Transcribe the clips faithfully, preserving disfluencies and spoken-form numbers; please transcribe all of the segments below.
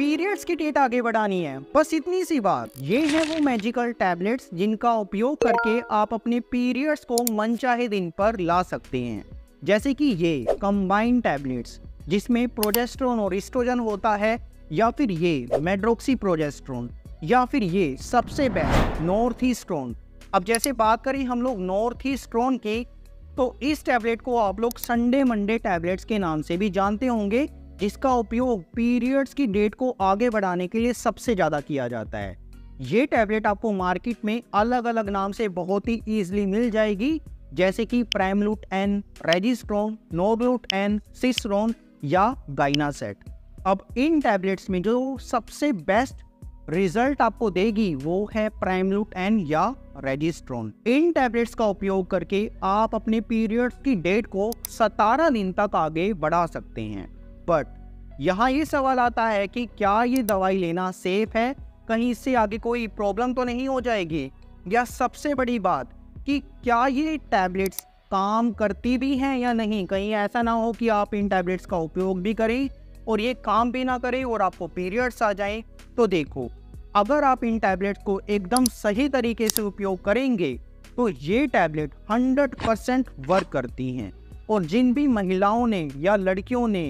Periods की date आगे बढ़ानी है, बस इतनी सी बात। ये है वो मैजिकल टैबलेट्स जिनका उपयोग करके आप अपने पीरियड्स को मनचाहे दिन पर ला सकते हैं। जैसे कि ये कंबाइंड टैबलेट्स जिसमें प्रोजेस्टेरोन और एस्ट्रोजन होता है, या फिर ये मेड्रोक्सी प्रोजेस्टेरोन, या फिर ये सबसे बेस्ट नॉर्थईस्ट्रोन। अब जैसे बात करें हम लोग नॉर्थईस्ट्रोन की, तो इस टैबलेट को आप लोग संडे मंडे टैबलेट्स के नाम से भी जानते होंगे, जिसका उपयोग पीरियड्स की डेट को आगे बढ़ाने के लिए सबसे ज़्यादा किया जाता है। ये टैबलेट आपको मार्केट में अलग अलग नाम से बहुत ही ईजिली मिल जाएगी, जैसे कि प्राइमलूट एन, रेजिस्ट्रोन, नोवलूट एन, सिस्रोन या गाइनासेट। अब इन टैबलेट्स में जो सबसे बेस्ट रिजल्ट आपको देगी वो है प्राइमलूट एन या रेजिस्ट्रोन। इन टैबलेट्स का उपयोग करके आप अपने पीरियड्स की डेट को सत्रह दिन तक आगे बढ़ा सकते हैं। बट यहाँ ये सवाल आता है कि क्या ये दवाई लेना सेफ है, कहीं इससे आगे कोई प्रॉब्लम तो नहीं हो जाएगी, या सबसे बड़ी बात कि क्या ये टैबलेट्स काम करती भी हैं या नहीं। कहीं ऐसा ना हो कि आप इन टैबलेट्स का उपयोग भी करें और ये काम भी ना करें और आपको पीरियड्स आ जाएं। तो देखो, अगर आप इन टैबलेट्स को एकदम सही तरीके से उपयोग करेंगे तो ये टैबलेट हंड्रेड परसेंट वर्क करती हैं। और जिन भी महिलाओं ने या लड़कियों ने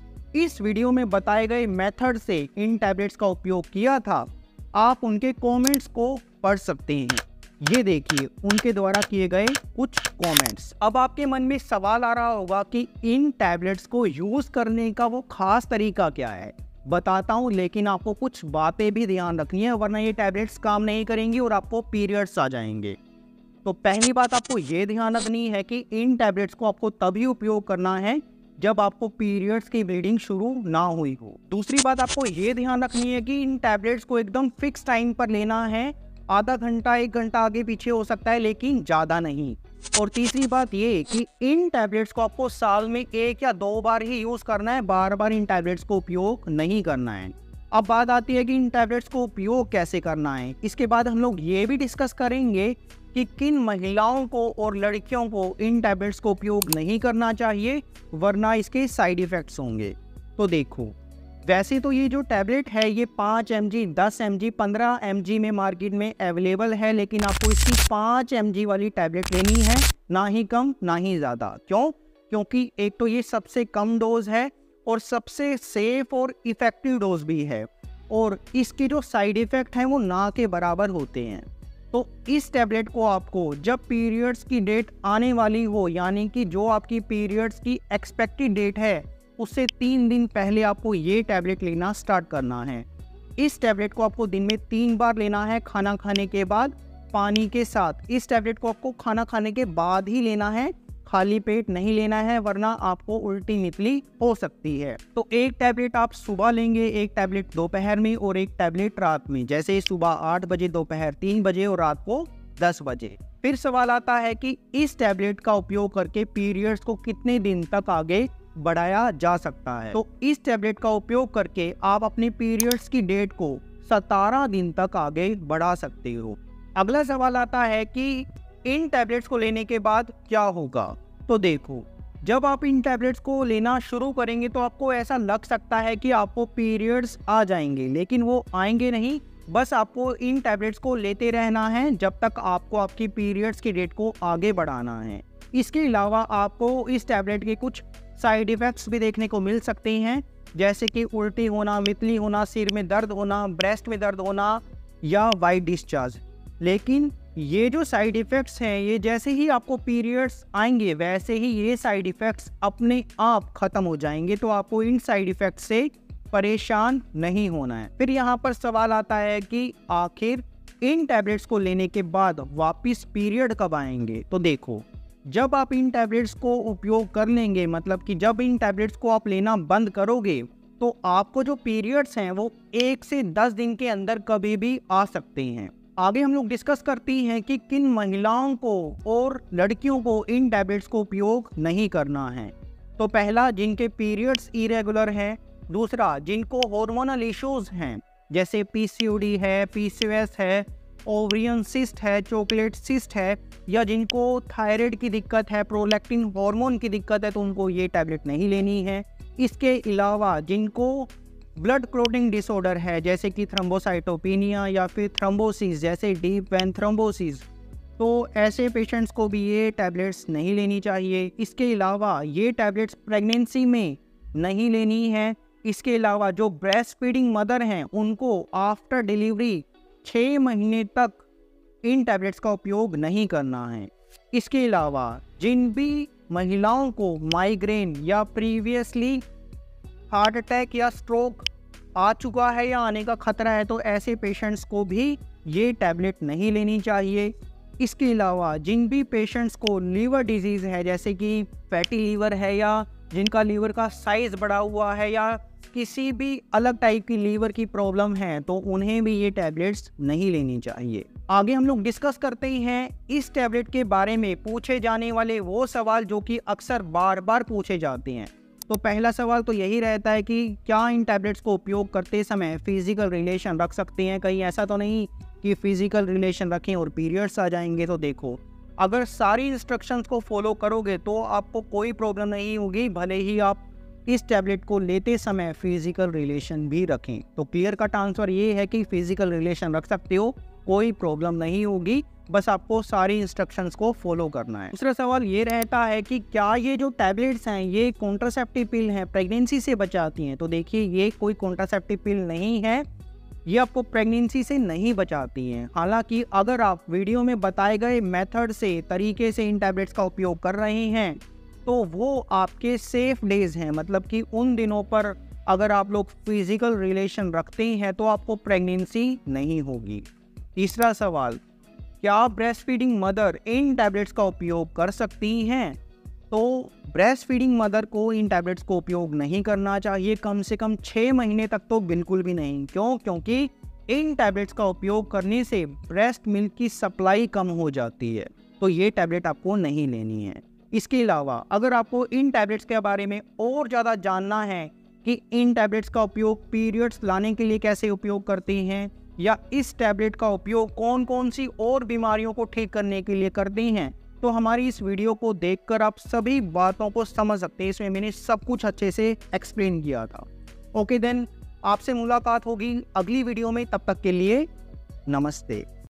इस वीडियो में बताए गए मेथड से इन टैबलेट्स का उपयोग किया था, आप उनके कमेंट्स को पढ़ सकते हैं। ये देखिए उनके द्वारा किए गए कुछ कमेंट्स। अब आपके मन में सवाल आ रहा होगा कि इन टैबलेट्स को यूज करने का वो खास तरीका क्या है। बताता हूँ, लेकिन आपको कुछ बातें भी ध्यान रखनी है, वरना ये टैबलेट्स काम नहीं करेंगी और आपको पीरियड्स आ जाएंगे। तो पहली बात आपको ये ध्यान रखनी है कि इन टैबलेट्स को आपको तभी उपयोग करना है जब आपको पीरियड्स की ब्लीडिंग शुरू ना हुई हो। दूसरी बात आपको ये ध्यान रखनी है कि इन टैबलेट्स को एकदम फिक्स टाइम पर लेना है। आधा घंटा एक घंटा आगे पीछे हो सकता है, लेकिन ज़्यादा नहीं। और तीसरी बात ये कि इन टैबलेट्स को आपको साल में एक या दो बार ही यूज़ करना है, बार बार इन टैबलेट्स को उपयोग नहीं करना है। अब बात आती है कि इन टैबलेट्स को उपयोग कैसे करना है। इसके बाद हम लोग ये भी डिस्कस करेंगे कि किन महिलाओं को और लड़कियों को इन टैबलेट्स को उपयोग नहीं करना चाहिए, वरना इसके साइड इफ़ेक्ट्स होंगे। तो देखो, वैसे तो ये जो टैबलेट है ये पाँच एम जी, दस एम जी, पंद्रह एम जी में मार्केट में अवेलेबल है, लेकिन आपको इसकी पाँच एम जी वाली टैबलेट लेनी है, ना ही कम ना ही ज़्यादा। क्यों? क्योंकि एक तो ये सबसे कम डोज है और सबसे सेफ और इफ़ेक्टिव डोज भी है, और इसके जो साइड इफ़ेक्ट हैं वो ना के बराबर होते हैं। तो इस टैबलेट को आपको जब पीरियड्स की डेट आने वाली हो, यानी कि जो आपकी पीरियड्स की एक्सपेक्टेड डेट है उससे तीन दिन पहले आपको ये टैबलेट लेना स्टार्ट करना है। इस टैबलेट को आपको दिन में तीन बार लेना है, खाना खाने के बाद पानी के साथ। इस टैबलेट को आपको खाना खाने के बाद ही लेना है, खाली पेट नहीं लेना है, वरना आपको उल्टी निकली हो सकती है। तो एक टैबलेट आप सुबह लेंगे, एक टैबलेट दोपहर में और एक टैबलेट रात में, जैसे सुबह आठ बजे, दोपहर तीन बजे और रात को दस बजे। फिर सवाल आता है कि इस टैबलेट का उपयोग करके पीरियड्स को कितने दिन तक आगे बढ़ाया जा सकता है। तो इस टैबलेट का उपयोग करके आप अपने पीरियड्स की डेट को सत्रह दिन तक आगे बढ़ा सकते हो। अगला सवाल आता है कि इन टैबलेट्स को लेने के बाद क्या होगा। तो देखो, जब आप इन टैबलेट्स को लेना शुरू करेंगे तो आपको ऐसा लग सकता है कि आपको पीरियड्स आ जाएंगे, लेकिन वो आएंगे नहीं। बस आपको इन टैबलेट्स को लेते रहना है जब तक आपको आपकी पीरियड्स की डेट को आगे बढ़ाना है। इसके अलावा आपको इस टैबलेट के कुछ साइड इफ़ेक्ट्स भी देखने को मिल सकते हैं, जैसे कि उल्टी होना, मितली होना, सिर में दर्द होना, ब्रेस्ट में दर्द होना या वाइट डिस्चार्ज। लेकिन ये जो साइड इफ़ेक्ट्स हैं, ये जैसे ही आपको पीरियड्स आएंगे वैसे ही ये साइड इफ़ेक्ट्स अपने आप ख़त्म हो जाएंगे। तो आपको इन साइड इफ़ेक्ट्स से परेशान नहीं होना है। फिर यहाँ पर सवाल आता है कि आखिर इन टैबलेट्स को लेने के बाद वापस पीरियड कब आएंगे। तो देखो, जब आप इन टैबलेट्स को उपयोग कर लेंगे, मतलब कि जब इन टैबलेट्स को आप लेना बंद करोगे, तो आपको जो पीरियड्स हैं वो एक से दस दिन के अंदर कभी भी आ सकते हैं। आगे हम लोग डिस्कस करती हैं कि किन महिलाओं को और लड़कियों को इन टैबलेट्स को उपयोग नहीं करना है। तो पहला, जिनके पीरियड्स इरेगुलर हैं। दूसरा, जिनको हार्मोनल इश्यूज हैं, जैसे पी सी ओ डी है, पी सी ओ एस है, ओवरियन सिस्ट है, चॉकलेट सिस्ट है, या जिनको थायराइड की दिक्कत है, प्रोलैक्टिन हार्मोन की दिक्कत है, तो उनको ये टैबलेट नहीं लेनी है। इसके अलावा जिनको ब्लड क्लॉटिंग डिसऑर्डर है जैसे कि थ्रोम्बोसाइटोपेनिया या फिर थ्रोम्बोसिस जैसे डीप वेन थ्रोम्बोसिस, तो ऐसे पेशेंट्स को भी ये टैबलेट्स नहीं लेनी चाहिए। इसके अलावा ये टैबलेट्स प्रेगनेंसी में नहीं लेनी है। इसके अलावा जो ब्रेस्ट फीडिंग मदर हैं उनको आफ्टर डिलीवरी छः महीने तक इन टैबलेट्स का उपयोग नहीं करना है। इसके अलावा जिन भी महिलाओं को माइग्रेन या प्रीवियसली हार्ट अटैक या स्ट्रोक आ चुका है या आने का खतरा है, तो ऐसे पेशेंट्स को भी ये टैबलेट नहीं लेनी चाहिए। इसके अलावा जिन भी पेशेंट्स को लीवर डिजीज़ है जैसे कि फैटी लीवर है या जिनका लीवर का साइज़ बढ़ा हुआ है या किसी भी अलग टाइप की लीवर की प्रॉब्लम है, तो उन्हें भी ये टैबलेट्स नहीं लेनी चाहिए। आगे हम लोग डिस्कस करते हैं इस टैबलेट के बारे में पूछे जाने वाले वो सवाल जो कि अक्सर बार बार पूछे जाते हैं। तो पहला सवाल तो यही रहता है कि क्या इन टैबलेट्स को उपयोग करते समय फिजिकल रिलेशन रख सकते हैं? कहीं ऐसा तो नहीं कि फिजिकल रिलेशन रखें और पीरियड्स आ जाएंगे? तो देखो, अगर सारी इंस्ट्रक्शंस को फॉलो करोगे तो आपको कोई प्रॉब्लम नहीं होगी, भले ही आप इस टैबलेट को लेते समय फिजिकल रिलेशन भी रखें। तो क्लियर कट आंसर ये है कि फिजिकल रिलेशन रख सकते हो, कोई प्रॉब्लम नहीं होगी, बस आपको सारी इंस्ट्रक्शंस को फॉलो करना है। दूसरा सवाल ये रहता है कि क्या ये जो टैबलेट्स हैं ये कॉन्ट्रासेप्टिव पिल हैं, प्रेगनेंसी से बचाती हैं? तो देखिए, ये कोई कॉन्ट्रासेप्टिव पिल नहीं है, ये आपको प्रेगनेंसी से नहीं बचाती हैं। हालांकि अगर आप वीडियो में बताए गए मेथड से तरीके से इन टैबलेट्स का उपयोग कर रहे हैं तो वो आपके सेफ डेज हैं, मतलब कि उन दिनों पर अगर आप लोग फिजिकल रिलेशन रखते हैं तो आपको प्रेगनेंसी नहीं होगी। तीसरा सवाल, क्या ब्रेस्ट फीडिंग मदर इन टैबलेट्स का उपयोग कर सकती हैं? तो ब्रेस्ट फीडिंग मदर को इन टैबलेट्स को उपयोग नहीं करना चाहिए, कम से कम छः महीने तक तो बिल्कुल भी नहीं। क्यों? क्योंकि इन टैबलेट्स का उपयोग करने से ब्रेस्ट मिल्क की सप्लाई कम हो जाती है, तो ये टैबलेट आपको नहीं लेनी है। इसके अलावा अगर आपको इन टैबलेट्स के बारे में और ज़्यादा जानना है कि इन टैबलेट्स का उपयोग पीरियड्स लाने के लिए कैसे उपयोग करते हैं या इस टैबलेट का उपयोग कौन कौन सी और बीमारियों को ठीक करने के लिए करते हैं, तो हमारी इस वीडियो को देखकर आप सभी बातों को समझ सकते हैं। इसमें मैंने सब कुछ अच्छे से एक्सप्लेन किया था। ओके देन, आपसे मुलाकात होगी अगली वीडियो में, तब तक के लिए नमस्ते।